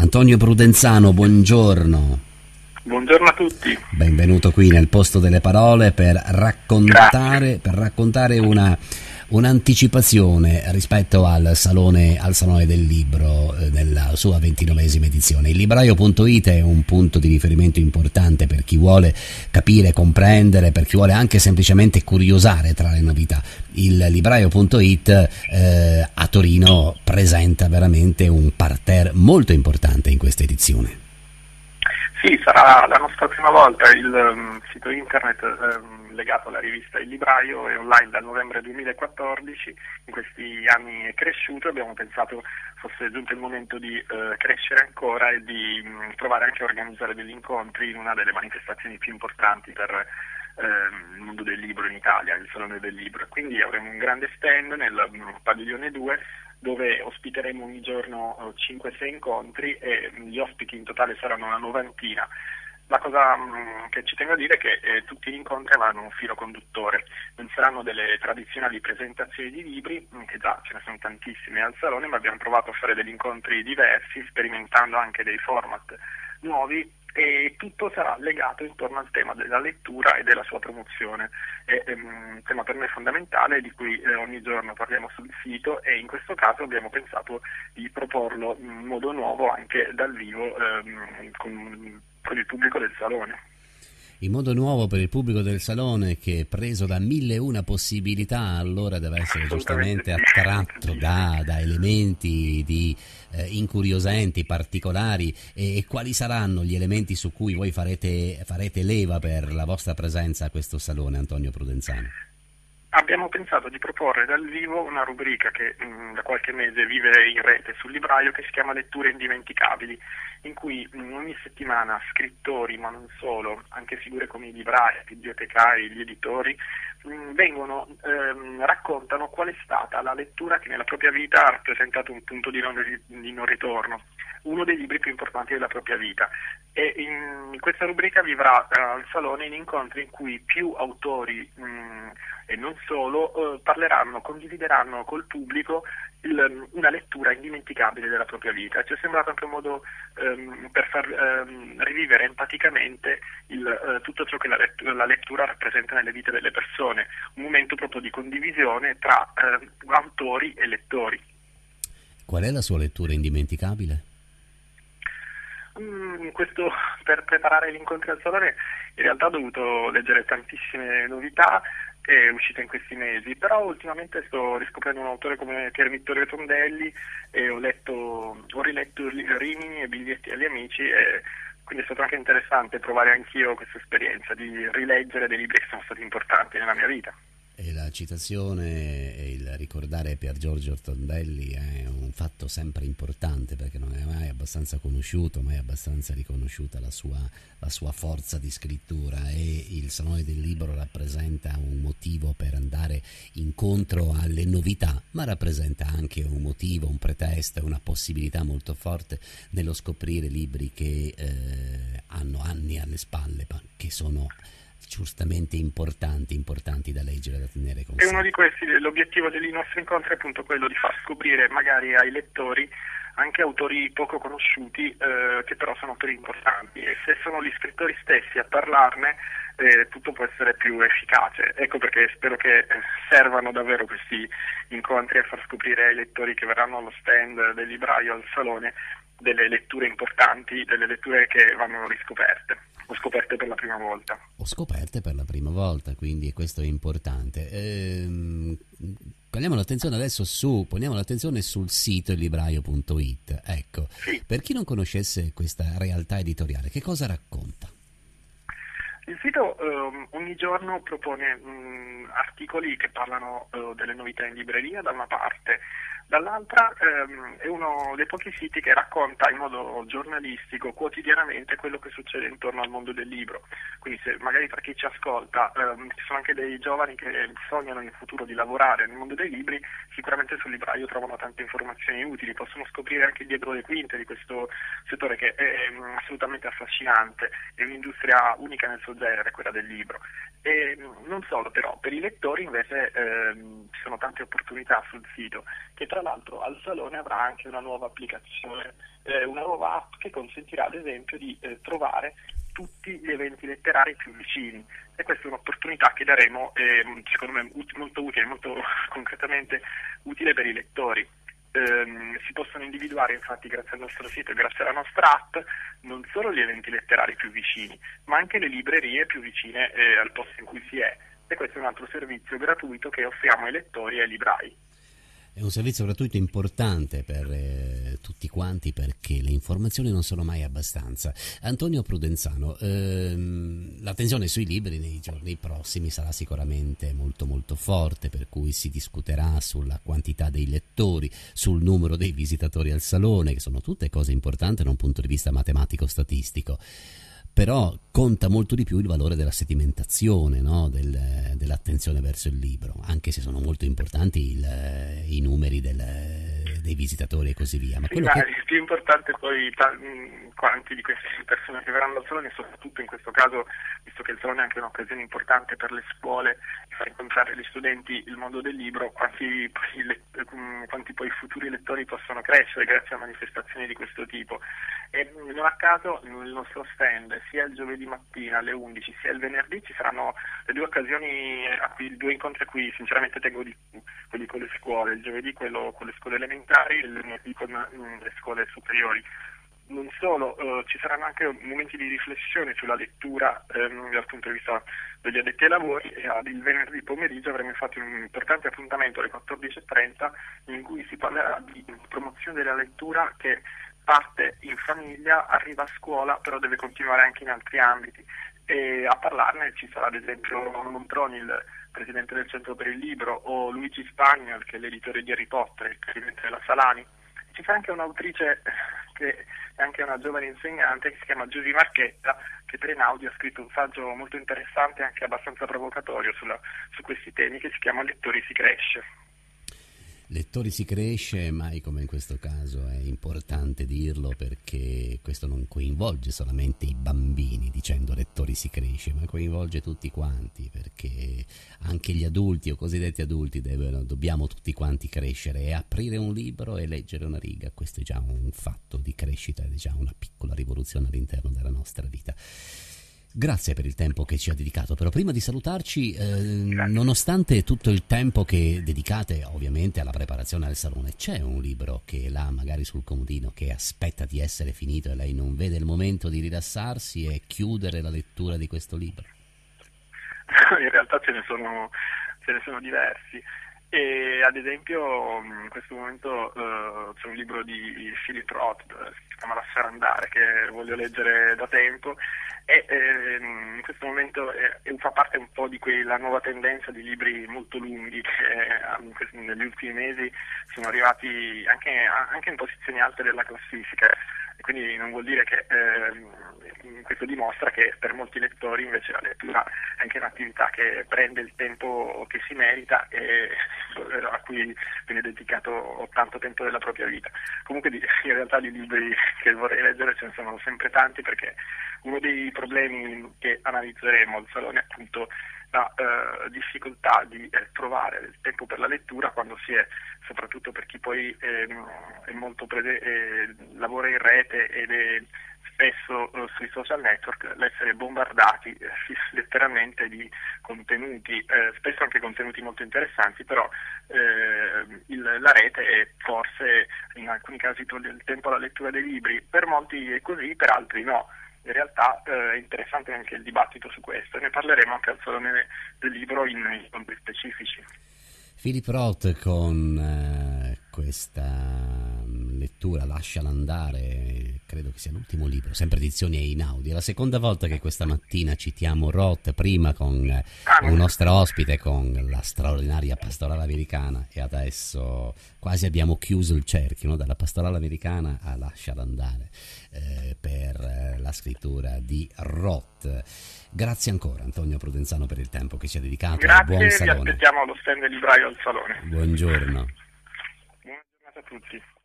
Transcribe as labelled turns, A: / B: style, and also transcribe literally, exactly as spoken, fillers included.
A: Antonio Prudenzano, buongiorno.
B: Buongiorno a tutti.
A: Benvenuto qui nel posto delle parole per raccontare, per raccontare una, un'anticipazione rispetto al Salone, al Salone del Libro eh, nella sua ventinovesima edizione. Il libraio punto it è un punto di riferimento importante per chi vuole capire, comprendere, per chi vuole anche semplicemente curiosare tra le novità. Il libraio punto it eh, a Torino presenta veramente un parterre molto importante in questa edizione.
B: Sì, sarà la nostra prima volta. Il um, sito internet um, legato alla rivista Il Libraio è online dal novembre duemilaquattordici, in questi anni è cresciuto, abbiamo pensato fosse giunto il momento di uh, crescere ancora e di um, provare anche a organizzare degli incontri in una delle manifestazioni più importanti per uh, il mondo del libro in Italia, il Salone del Libro. Quindi avremo un grande stand nel um, padiglione due, dove ospiteremo ogni giorno cinque sei incontri e gli ospiti in totale saranno una novantina. La cosa mh, che ci tengo a dire è che eh, tutti gli incontri avranno un filo conduttore, non saranno delle tradizionali presentazioni di libri, mh, che già ce ne sono tantissime al Salone, ma abbiamo provato a fare degli incontri diversi, sperimentando anche dei format nuovi, e tutto sarà legato intorno al tema della lettura e della sua promozione. È, è un tema per me fondamentale di cui eh, ogni giorno parliamo sul sito, e in questo caso abbiamo pensato di proporlo in modo nuovo anche dal vivo ehm, con, con il pubblico del Salone.
A: In modo nuovo per il pubblico del Salone, che preso da mille e una possibilità allora deve essere giustamente
B: sì.
A: attratto da, da elementi di, eh, incuriosenti, particolari. E, e quali saranno gli elementi su cui voi farete, farete leva per la vostra presenza a questo Salone, Antonio Prudenzano?
B: Abbiamo pensato di proporre dal vivo una rubrica che mh, da qualche mese vive in rete sul libraio, che si chiama Letture indimenticabili, in cui mh, ogni settimana scrittori, ma non solo, anche figure come i librai, i bibliotecari, gli editori, mh, vengono, ehm, raccontano qual è stata la lettura che nella propria vita ha rappresentato un punto di non, di non ritorno, uno dei libri più importanti della propria vita. E in questa rubrica vivrà eh, al Salone in incontri in cui più autori mh, e non solo eh, parleranno, condivideranno col pubblico il, una lettura indimenticabile della propria vita. Ci è sembrato anche un modo ehm, per far ehm, rivivere empaticamente il, eh, tutto ciò che la lettura, la lettura rappresenta nelle vite delle persone, un momento proprio di condivisione tra eh, autori e lettori.
A: Qual è la sua lettura indimenticabile?
B: Mm, questo, per preparare gli incontri al Salone, in realtà ho dovuto leggere tantissime novità è uscita in questi mesi, però ultimamente sto riscoprendo un autore come Pier Vittorio Tondelli e ho letto, ho riletto Rimini e Biglietti agli amici, e quindi è stato anche interessante provare anch'io questa esperienza di rileggere dei libri che sono stati importanti nella mia vita.
A: E la citazione e il ricordare Pier Giorgio Tondelli è un fatto sempre importante, perché non è mai abbastanza conosciuto, mai abbastanza riconosciuta la sua, la sua forza di scrittura, e il Salone del Libro rappresenta un motivo per andare incontro alle novità, ma rappresenta anche un motivo, un pretesto, una possibilità molto forte nello scoprire libri che eh, hanno anni alle spalle, ma che sono giustamente importanti, importanti da leggere, da tenere con sé.
B: E uno di questi, l'obiettivo dei nostri incontri è appunto quello di far scoprire magari ai lettori anche autori poco conosciuti eh, che però sono autori importanti, e se sono gli scrittori stessi a parlarne eh, tutto può essere più efficace. Ecco perché spero che servano davvero questi incontri a far scoprire ai lettori che verranno allo stand del libraio, al Salone, delle letture importanti, delle letture che vanno riscoperte o scoperte per la prima volta.
A: O scoperte per la prima volta, quindi questo è importante. Ehm, poniamo l'attenzione adesso su, poniamo l'attenzione sul sito il libraio punto it. Ecco,
B: sì.
A: Per chi non conoscesse questa realtà editoriale, che cosa racconta?
B: Il sito um, ogni giorno propone um, articoli che parlano uh, delle novità in libreria da una parte, dall'altra um, è uno dei pochi siti che racconta in modo giornalistico quotidianamente quello che succede intorno al mondo del libro. Quindi se magari tra chi ci ascolta um, ci sono anche dei giovani che sognano in futuro di lavorare nel mondo dei libri, sicuramente sul libraio trovano tante informazioni utili, possono scoprire anche dietro le quinte di questo settore che è um, assolutamente affascinante, è un'industria unica nel suo genere, quella del libro. E non solo, però per i lettori invece ehm, ci sono tante opportunità sul sito, che tra tra l'altro al Salone avrà anche una nuova applicazione, eh, una nuova app che consentirà ad esempio di eh, trovare tutti gli eventi letterari più vicini, e questa è un'opportunità che daremo, eh, secondo me ut- molto utile, molto concretamente utile per i lettori. Eh, si possono individuare infatti grazie al nostro sito e grazie alla nostra app non solo gli eventi letterari più vicini, ma anche le librerie più vicine eh, al posto in cui si è, e questo è un altro servizio gratuito che offriamo ai lettori e ai librai.
A: È un servizio gratuito importante per eh, tutti quanti, perché le informazioni non sono mai abbastanza. Antonio Prudenzano, ehm, l'attenzione sui libri nei giorni prossimi sarà sicuramente molto molto forte, per cui si discuterà sulla quantità dei lettori, sul numero dei visitatori al Salone, che sono tutte cose importanti da un punto di vista matematico-statistico. Però conta molto di più il valore della sedimentazione, no? Del, dell'attenzione verso il libro, anche se sono molto importanti il, i numeri del, dei visitatori e così via. Ma
B: sì,
A: quello
B: ma
A: che...
B: il più importante poi ta- quanti di queste persone che verranno al Salone, soprattutto in questo caso, visto che il Salone è anche un'occasione importante per le scuole, di far incontrare gli studenti il mondo del libro, quanti poi, le, quanti poi futuri lettori possono crescere grazie a manifestazioni di questo tipo. E non a caso il nostro stand, sia il giovedì mattina alle undici sia il venerdì, ci saranno le due occasioni, a cui, due incontri a cui sinceramente tengo di più, quelli con le scuole, il giovedì quello con le scuole elementari e il venerdì con mh, le scuole superiori. Non solo, eh, ci saranno anche momenti di riflessione sulla lettura ehm, dal punto di vista degli addetti ai lavori, e eh, il venerdì pomeriggio avremo infatti un importante appuntamento alle quattordici e trenta in cui si parlerà di promozione della lettura che parte in famiglia, arriva a scuola, però deve continuare anche in altri ambiti. E a parlarne ci sarà ad esempio Montroni, il presidente del Centro per il Libro, o Luigi Spagnol, che è l'editore di Harry Potter, il presidente della Salani. Ci sarà anche un'autrice che è anche una giovane insegnante, che si chiama Giusy Marchetta, che per Einaudi ha scritto un saggio molto interessante e anche abbastanza provocatorio sulla, su questi temi, che si chiama Lettori si cresce.
A: Lettori si cresce, mai come in questo caso è importante dirlo, perché questo non coinvolge solamente i bambini dicendo lettori si cresce, ma coinvolge tutti quanti, perché anche gli adulti o cosiddetti adulti devono, dobbiamo tutti quanti crescere, e aprire un libro e leggere una riga, questo è già un fatto di crescita, è già una piccola rivoluzione all'interno della nostra vita. Grazie per il tempo che ci ha dedicato, però prima di salutarci, eh, nonostante tutto il tempo che dedicate ovviamente alla preparazione al Salone, c'è un libro che là magari sul comodino che aspetta di essere finito e lei non vede il momento di rilassarsi e chiudere la lettura di questo libro?
B: In realtà ce ne sono, ce ne sono diversi. E ad esempio in questo momento uh, c'è un libro di Philip Roth, si chiama Lasciare andare, che voglio leggere da tempo, e eh, in questo momento eh, fa parte un po' di quella nuova tendenza di libri molto lunghi che eh, negli ultimi mesi sono arrivati anche, anche in posizioni alte della classifica, e quindi non vuol dire che eh, questo dimostra che per molti lettori invece la lettura è anche un'attività che prende il tempo che si merita e a cui viene dedicato tanto tempo della propria vita. Comunque in realtà di libri che vorrei leggere ce ne sono sempre tanti, perché uno dei problemi che analizzeremo al Salone è appunto la eh, difficoltà di eh, trovare il tempo per la lettura quando si è, soprattutto per chi poi ehm, è molto prese- eh, lavora in rete ed è spesso eh, sui social network, l'essere bombardati eh, letteralmente di contenuti, eh, spesso anche contenuti molto interessanti, però eh, il, la rete è forse in alcuni casi toglie il tempo alla lettura dei libri, per molti è così, per altri no. In realtà eh, è interessante anche il dibattito su questo, e ne parleremo anche al Salone del Libro in incontri specifici.
A: Philip Roth con eh, questa lettura Lasciala andare, credo che sia l'ultimo libro, sempre edizioni Einaudi. È la seconda volta che questa mattina citiamo Roth, prima con eh, un nostro ospite con la straordinaria Pastorale Americana, e adesso quasi abbiamo chiuso il cerchio, no? Dalla Pastorale Americana a Lasciala andare, eh, per eh, la scrittura di Roth. Grazie ancora Antonio Prudenzano per il tempo che ci ha dedicato.
B: Grazie,
A: buon Salone.
B: vi aspettiamo allo stand del Libraio al Salone.
A: Buongiorno.
B: Buona giornata a tutti.